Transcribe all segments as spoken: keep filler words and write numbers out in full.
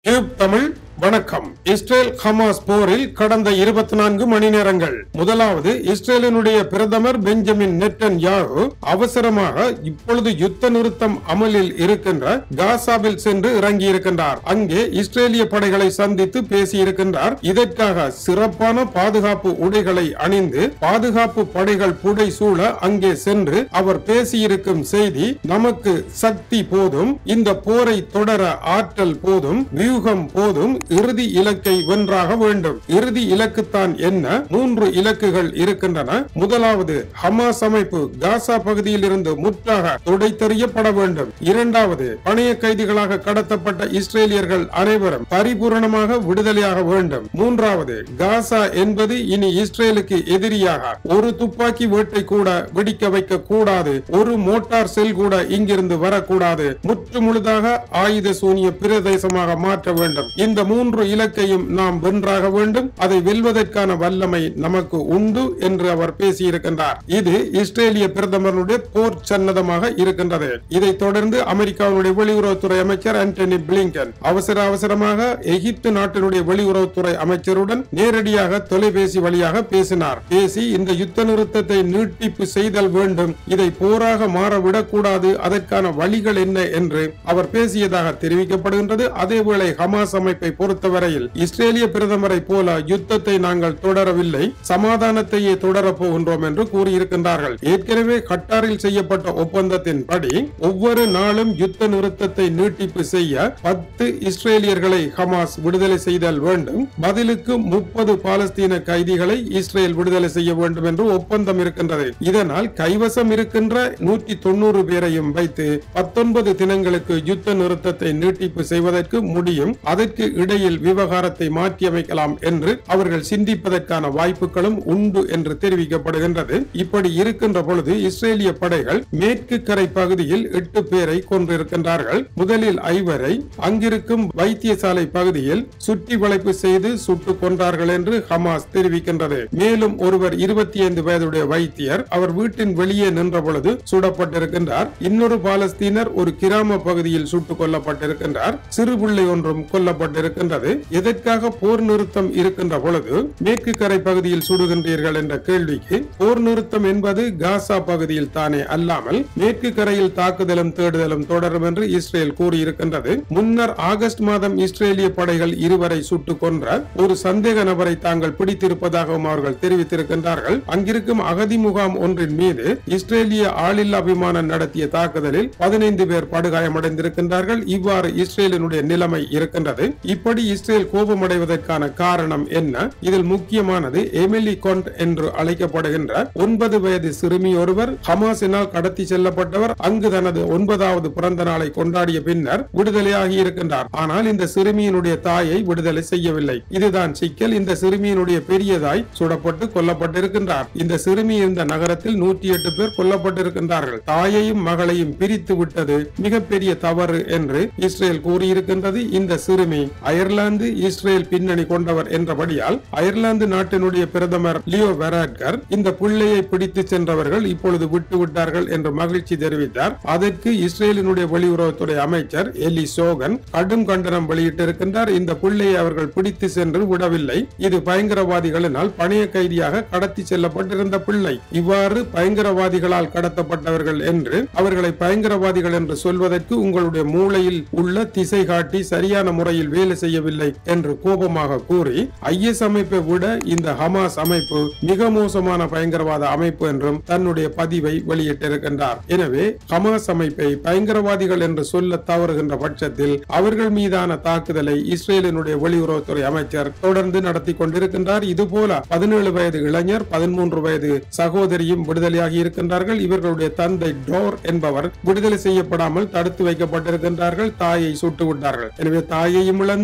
Tube Tamil வணக்கம். Israel Hamas போரில் கடந்த இருபத்தி நான்கு மணி நேரங்கள். முதலாவது, இஸ்ரேலினுடைய பிரதமர் பெஞ்சமின் நெட்டன்யாஹு அவசரமாக இப்பொழுது யுத்த நிறுத்தம் அமலில் இருக்கின்ற காசாவில் சென்று இறங்கியிருக்கின்றார். அங்கே இஸ்ரேலிய படைகளை சந்தித்து பேசியிருக்கின்றார். இதற்காக சிறப்பான பாதுகாப்பு உடைகளை அணிந்து பாதுகாப்பு படைகள் புடை சூழ அங்கே சென்று அவர் பேசியிருக்கும் செய்தி, நமக்கு சக்தி போதும், இந்த போரை தொடர ஆற்றல் போதும், வியூகம் போதும், இறுதி இலக்கை வென்றாக வேண்டும். இறுதி இலக்குத்தான் என்ன? மூன்று இலக்குகள் இருக்கின்றன. முதலாவது, ஹமாஸ் அமைப்பு காசா பகுதியில் இருந்து முற்றாக துடைத்தெறியப்பட வேண்டும். இரண்டாவது, பணைய கைதிகளாக கடத்தப்பட்ட இஸ்ரேலியர்கள் அனைவரும் பரிபூரணமாக விடுதலையாக வேண்டும். மூன்றாவது, காசா என்பது இனி இஸ்ரேலுக்கு எதிரியாக ஒரு துப்பாக்கி வேட்டை கூட வெடிக்க வைக்க கூடாது, ஒரு மோட்டார் செல் கூட இங்கிருந்து வரக்கூடாது, முற்று முழுதாக ஆயுத சூனிய பிரதேசமாக மாற்ற வேண்டும். இந்த மூன்று இலக்கையும் நாம் வென்றாக வேண்டும். அதை வெல்வதற்கான வல்லமை நமக்கு உண்டு என்று அவர் பேசியிருக்கின்றார். இது இஸ்ரேலிய பிரதமருடைய போர் சன்னதமாக இருக்கின்றது. இதைத் தொடர்ந்து அமெரிக்காவுடைய வெளியுறவுத்துறை அமைச்சர் ஆண்டனி பிளிங்கன் அவசர அவசரமாக எகிப்து நாட்டினுடைய வெளியுறவுத்துறை அமைச்சருடன் நேரடியாக தொலைபேசி வழியாக பேசினார். பேசி இந்த யுத்த நிறுத்தத்தை நீட்டிப்பு செய்தல் வேண்டும், இதை போராக மாறவிடக் கூடாது, அதற்கான வழிகள் என்ன என்று அவர் பேசியதாக தெரிவிக்கப்படுகின்றது. அதேவேளை ஹமாஸ் அமைப்பை பொறுத்தவரையில் இஸ்ரேலிய பிரதமரை போல யுத்தத்தை நாங்கள் தொடரவில்லை, சமாதானத்தையே தொடரப் போகின்றோம் என்று கூறியிருக்கின்றார்கள். ஏற்கனவே கட்டாரில் செய்யப்பட்ட ஒப்பந்தத்தின் படி ஒவ்வொரு நாளும் யுத்த நிறுத்தத்தை நீட்டிப்பு செய்ய பத்து இஸ்ரேலியர்களை ஹமாஸ் விடுதலை செய்தல் வேண்டும். பதிலுக்கு முப்பது பாலஸ்தீன கைதிகளை இஸ்ரேல் விடுதலை செய்ய வேண்டும் என்று ஒப்பந்தம் இருக்கின்றது. இதனால் கைவசம் இருக்கின்ற நூற்றி தொண்ணூறு பேரையும் வைத்து பத்தொன்பது தினங்களுக்கு யுத்த நிறுத்தத்தை நீட்டிப்பு செய்வதற்கு முடியும். அதற்கு இடையில் விவகாரத்தை மாற்றியமைக்கலாம் என்று அவர்கள் சிந்திப்பதற்கான வாய்ப்புகளும் உண்டு என்று தெரிவிக்கப்படுகின்றது. இப்படி இருக்கின்ற பொழுது இஸ்ரேலிய படைகள் மேற்கு கரை பகுதியில் எட்டு பேரை கொன்றிருக்கின்றார்கள். முதலில் ஐவரை அங்கிருக்கும் வைத்தியசாலை பகுதியில் சுற்றி வளைப்பு செய்து சுட்டுக் கொன்றார்கள் என்று ஹமாஸ் தெரிவிக்கின்றது. மேலும் ஒருவர் இருபத்தி ஐந்து வயதுடைய வைத்தியர், அவர் வீட்டின் வெளியே நின்ற பொழுது சுடப்பட்டிருக்கின்றார். இன்னொரு பாலஸ்தீனர் ஒரு கிராம பகுதியில் சுட்டுக் கொல்லப்பட்டிருக்கின்றார். சிறு பிள்ளை ஒன்றும் கொல்லப்பட்டிருக்கின்றது. எதற்காக போர் நிறுத்தம் இருக்கின்ற பொழுது மேற்கு கரை பகுதியில் சுடுகின்றீர்கள் என்ற கேள்விக்கு, போர் நிறுத்தம் என்பது காசா பகுதியில் தானே அல்லாமல் மேற்கு கரையில் தாக்குதலும் தேடுதலும் தொடரும் என்று இஸ்ரேல் கூறியிருக்கின்றது. முன்னர் ஆகஸ்ட் மாதம் இஸ்ரேலிய படைகள் இருவரை சுட்டுக் கொன்ற ஒரு சந்தேக நபரை தாங்கள் பிடித்திருப்பதாகவும் அவர்கள் தெரிவித்திருக்கின்றார்கள். அங்கிருக்கும் அகதி முகாம் ஒன்றின் மீது இஸ்ரேலிய ஆளில்லா விமானம் நடத்திய தாக்குதலில் பதினைந்து பேர் படுகாயமடைந்திருக்கின்றார்கள். இவ்வாறு இஸ்ரேலினுடைய நிலைமை இருக்கின்றது. இப்படி இஸ்ரேல் கோபமடைவதற்கான காரணம் என்ன? இதில் முக்கியமானது எமிலி கொண்ட் என்று அழைக்கப்படுகின்ற ஒன்பது வயது சிறுமி ஒருவர் ஹமாஸினால் கடத்தி செல்லப்பட்டவர். அங்கு தனது ஒன்பதாவது பிறந்த நாளை கொண்டாடிய பின்னர் விடுதலையாகி இருக்கின்றார். ஆனால் இந்த சிறுமியினுடைய தாயை விடுதலை செய்யவில்லை. இதுதான் சிக்கல். இந்த சிறுமியினுடைய பெரியதாய் சுடப்பட்டு கொல்லப்பட்டிருக்கின்றார். இந்த சிறுமி இருந்த நகரத்தில் நூற்றி எட்டு பேர் கொல்லப்பட்டிருக்கின்றார்கள். தாயையும் மகளையும் பிரித்து விட்டது மிகப்பெரிய தவறு என்று இஸ்ரேல் கூறியிருக்கின்றது. இந்த சிறுமி அயர்லாந்து இஸ்ரேல் பின்னணி கொண்டவர் என்றபடியால் அயர்லாந்து நாட்டினுடைய பிரதமர் லியோ வெராட்கர் இந்த பிள்ளையை பிடித்து சென்றவர்கள் இப்பொழுது விட்டுவிட்டார்கள் என்று மகிழ்ச்சி தெரிவித்தார். அதற்கு இஸ்ரேலினுடைய வெளியுறவுத்துறை அமைச்சர் எலி சோகன் கடும் கண்டனம் வெளியிட்டிருக்கின்றார். இந்த பிள்ளையை அவர்கள் பிடித்து சென்று விடவில்லை, இது பயங்கரவாதிகளினால் பணைய கைதியாக கடத்தி செல்லப்பட்டிருந்த பிள்ளை. இவ்வாறு பயங்கரவாதிகளால் கடத்தப்பட்டவர்கள் என்று அவர்களை பயங்கரவாதிகள் என்று சொல்வதற்கு உங்களுடைய மூளையில் உள்ள திசை காட்டி சரியான முறையில் வேலை செய்யவில்லை என்று கோபமாக கூறி ஐஎஸ் அமைப்பை விட இந்த ஹமாஸ் அமைப்பு மிக மோசமான பயங்கரவாத அமைப்பு என்றும் தன்னுடைய பதிவை வெளியிட்டிருக்கின்றார். எனவே ஹமாஸ் அமைப்பை பயங்கரவாதிகள் என்று சொல்ல தவறுகின்ற பட்சத்தில் அவர்கள் மீதான தாக்குதலை இஸ்ரேலினுடைய வெளியுறவுத்துறை அமைச்சர் தொடர்ந்து நடத்தி கொண்டிருக்கின்றார். இதுபோல பதினேழு வயது இளைஞர், பதிமூன்று வயது சகோதரியும் விடுதலையாகி இருக்கின்றார்கள். இவர்களுடைய தந்தை டோர் என்பவர் விடுதலை செய்யப்படாமல் தடுத்து வைக்கப்பட்டிருக்கின்றார்கள். தாயை சுட்டு விட்டார்கள். எனவே தாயையும் இழந்து தந்தை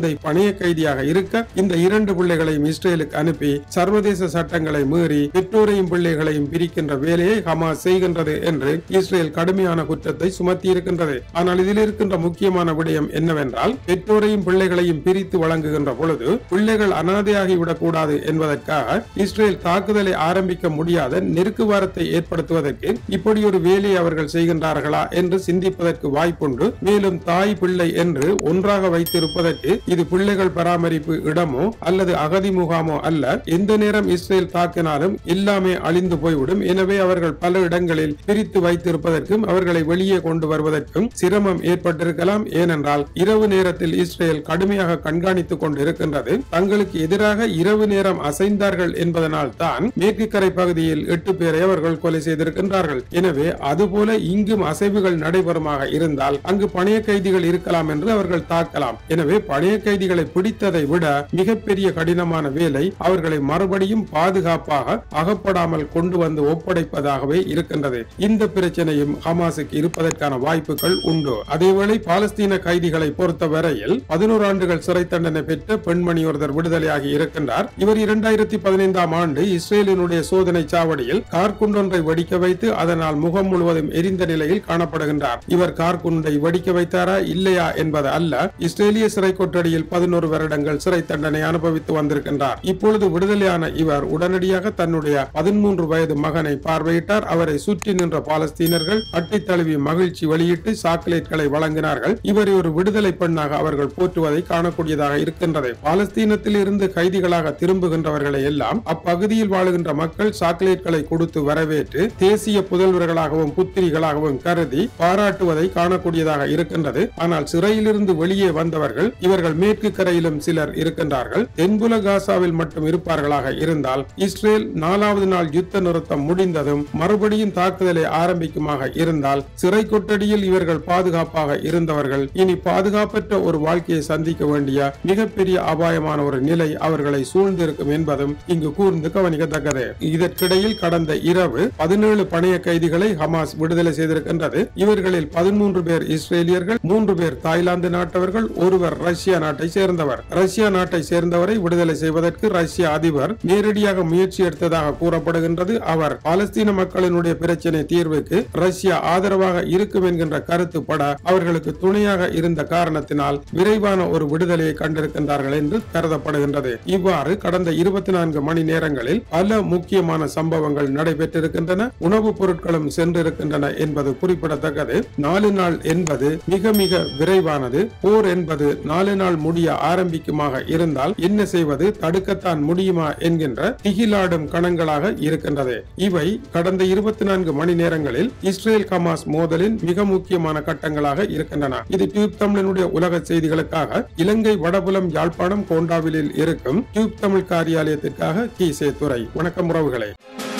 குழந்தை பணைய கைதியாக இருக்க இந்த இரண்டு பிள்ளைகளையும் இஸ்ரேலுக்கு அனுப்பி சர்வதேச சட்டங்களை மீறி பெற்றோரையும் பிள்ளைகளையும் பிரிக்கின்ற வேலையை ஹமாஸ் செய்கின்றது என்று இஸ்ரேல் கடுமையான குற்றத்தை சுமத்தி இருக்கின்றது. ஆனால் இதில் இருக்கின்ற முக்கியமான விடயம் என்னவென்றால், பெற்றோரையும் பிள்ளைகளையும் பிரித்து வழங்குகின்ற பொழுது பிள்ளைகள் அனாதையாகிவிடக் கூடாது என்பதற்காக இஸ்ரேல் தாக்குதலை ஆரம்பிக்க முடியாத நெருக்குவாரத்தை ஏற்படுத்துவதற்கு இப்படி ஒரு வேலையை அவர்கள் செய்கின்றார்களா என்று சிந்திப்பதற்கு வாய்ப்புண்டு. மேலும் தாய் பிள்ளை என்று ஒன்றாக வைத்திருப்பதற்கு இது பிள்ளைகள் பராமரிப்பு இடமோ அல்லது அகதி முகாமோ அல்ல. எந்த நேரம் இஸ்ரேல் தாக்கினாலும் எல்லாமே அழிந்து போய்விடும். எனவே அவர்கள் பல இடங்களில் பிரித்து வைத்திருப்பதற்கும் அவர்களை வெளியே கொண்டு வருவதற்கும் சிரமம் ஏற்பட்டிருக்கலாம். ஏனென்றால் இரவு நேரத்தில் இஸ்ரேல் கடுமையாக கண்காணித்துக் கொண்டிருக்கின்றது. தங்களுக்கு எதிராக இரவு நேரம் அசைந்தார்கள் என்பதனால் தான் மேற்கு கரை பகுதியில் எட்டு பேரை அவர்கள் கொலை செய்திருக்கின்றார்கள். எனவே அதுபோல இங்கும் அசைவுகள் நடைபெறுமாக இருந்தால் அங்கு பணைய கைதிகள் இருக்கலாம் என்று அவர்கள் தாக்கலாம். எனவே பணைய கைதிகளை பிடித்ததை விட மிகப்பெரிய கடினமான வேலை அவர்களை மறுபடியும் பாதுகாப்பாக அகப்படாமல் கொண்டு வந்து ஒப்படைப்பதாகவே இருக்கின்றது. இந்த பிரச்சனையும் ஹமாஸுக்கு இருப்பதற்கான வாய்ப்புகள் உண்டு. அதேவேளை பாலஸ்தீன கைதிகளை பொறுத்தவரையில் பதினோரு ஆண்டுகள் சிறை தண்டனை பெற்ற பெண்மணி ஒருவர் விடுதலையாகி இருக்கின்றார். இவர் இரண்டாயிரத்தி பதினைந்தாம் ஆண்டு இஸ்ரேலினுடைய சோதனை சாவடியில் கார்குண்டொன்றை வெடிக்க வைத்து அதனால் முகம் முழுவதும் எரிந்த நிலையில் காணப்படுகின்றார். இவர் கார்குண்டை வெடிக்க வைத்தாரா இல்லையா என்பது அல்ல, இஸ்ரேலிய சிறை கொட்டடியில் பதினோரு வருடங்கள் சிறை தண்டனை அனுபவித்து வந்திருக்கின்றார். இப்பொழுது விடுதலையான இவர் உடனடியாக தன்னுடைய பதிமூன்று வயது மகனை பார்வையிட்டார். அவரை சுற்றி நின்ற பாலஸ்தீனர்கள் அட்டி தழுவி மகிழ்ச்சி வெளியிட்டு சாக்லேட்களை வழங்கினார்கள். இவரை ஒரு விடுதலை பெண்ணாக அவர்கள் போற்றுவதை காணக்கூடியதாக இருக்கின்றது. பாலஸ்தீனத்தில் இருந்து கைதிகளாக திரும்புகின்றவர்களை எல்லாம் அப்பகுதியில் வாழுகின்ற மக்கள் சாக்லேட்களை கொடுத்து வரவேற்று தேசிய புதல்வர்களாகவும் புத்திரிகளாகவும் கருதி பாராட்டுவதை காணக்கூடியதாக இருக்கின்றது. ஆனால் சிறையிலிருந்து வெளியே வந்தவர்கள் இவர்கள் மேற்கு கரையிலும் சிலர் இருக்கின்றார்கள். தென்புல காசாவில் மட்டும் இருப்பார்களாக இருந்தால் இஸ்ரேல் நாலாவது நாள் யுத்த நிறுத்தம் முடிந்ததும் மறுபடியும் தாக்குதலை ஆரம்பிக்குமாக இருந்தால் சிறை கொட்டடியில் இவர்கள் பாதுகாப்பாக இருந்தவர்கள் இனி பாதுகாப்பற்ற ஒரு வாழ்க்கையை சந்திக்க வேண்டிய மிகப்பெரிய அபாயமான ஒரு நிலை அவர்களை சூழ்ந்திருக்கும் என்பதும் இங்கு கூர்ந்து கவனிக்கத்தக்கது. இதற்கிடையில் கடந்த இரவு பதினேழு பணைய கைதிகளை ஹமாஸ் விடுதலை செய்திருக்கின்றது. இவர்களில் பதிமூன்று பேர் இஸ்ரேலியர்கள், மூன்று பேர் தாய்லாந்து நாட்டவர்கள், ஒருவர் ரஷ்யா நாட்டை சேர்ந்தவர். ரஷ்யா நாட்டை சேர்ந்தவரை விடுதலை செய்வதற்கு ரஷ்ய அதிபர் நேரடியாக முயற்சி எடுத்ததாக கூறப்படுகின்றது. அவர் பாலஸ்தீன மக்களினுடைய பிரச்சனை தீர்வுக்கு ரஷ்யா ஆதரவாக இருக்கும் என்கின்ற கருத்துப்பட அவர்களுக்கு துணையாக இருந்த காரணத்தினால் விரைவான ஒரு விடுதலையை கண்டிருக்கின்றார்கள் என்று கருதப்படுகின்றது. இவ்வாறு கடந்த இருபத்தி நான்கு மணி நேரங்களில் பல முக்கியமான சம்பவங்கள் நடைபெற்றிருக்கின்றன. உணவுப் பொருட்களும் சென்றிருக்கின்றன என்பது குறிப்பிடத்தக்கது. நாலு நாள் என்பது மிக மிக விரைவானது. போர் என்பது நாலு நாள் முடிய ஆரம்பிக்குமாக இருந்தால் என்ன செய்வது, தடுக்கத்தான் முடியுமா என்கின்ற திகிலாடும் கணங்களாக இருக்கின்றது. இவை கடந்த இருபத்தி நான்கு மணி நேரங்களில் இஸ்ரேல் ஹமாஸ் மோதலின் மிக முக்கியமான கட்டங்களாக இருக்கின்றன. இது டியூப் தமிழனுடைய உலக செய்திகளுக்காக இலங்கை வடபுலம் யாழ்ப்பாணம் கோண்டாவிலில் இருக்கும் டியூப் தமிழ் காரியாலயத்திற்காக கீசே துறை. வணக்கம் உறவுகளே.